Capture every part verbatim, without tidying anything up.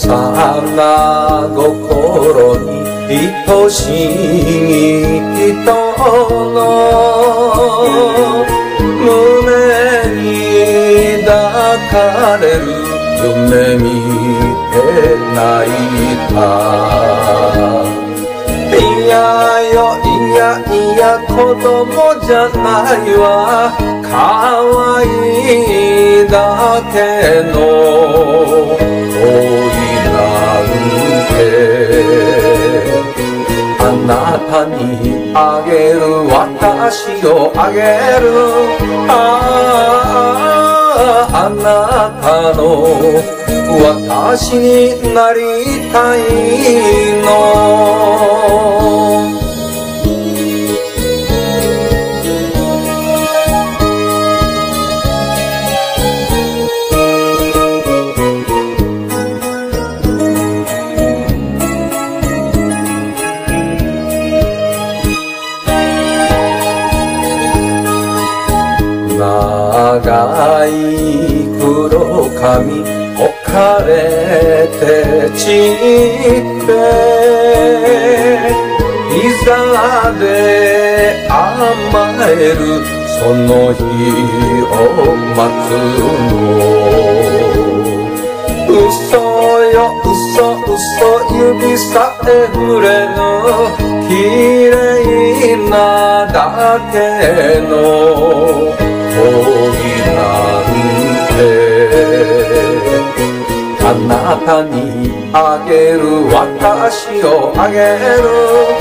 幼心に愛しい人の胸に抱かれる夢見て泣いた。いやよいやいや子供じゃないわ、可愛いだけの恋なんて。あなたにあげる、私をあげる、あああなたの私になりたいの。長い黒髪置かれて散って膝で甘えるその日を待つの。嘘よ嘘嘘指さえ触れぬ綺麗なだけの恋なんて。あなたにあげる、私をあげる、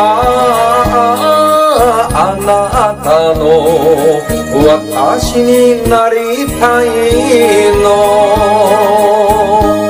あああなたの私になりたいの。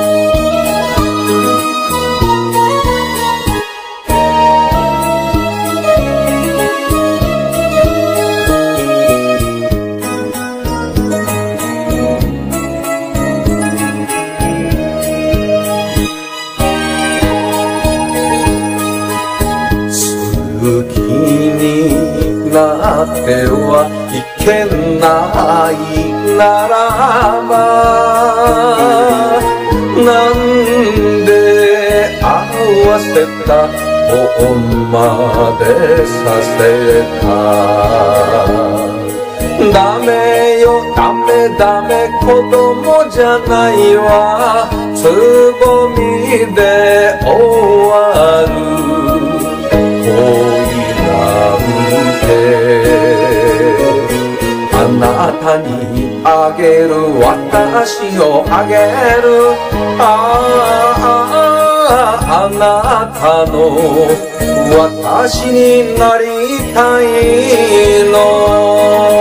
好きになってはいけないならば、なんで合わせた本までさせた。ダメよダメダメ子供じゃないわ、つぼみで終わる恋なんて。あなたにあげる、私をあげる、あああなたの私になりたいの。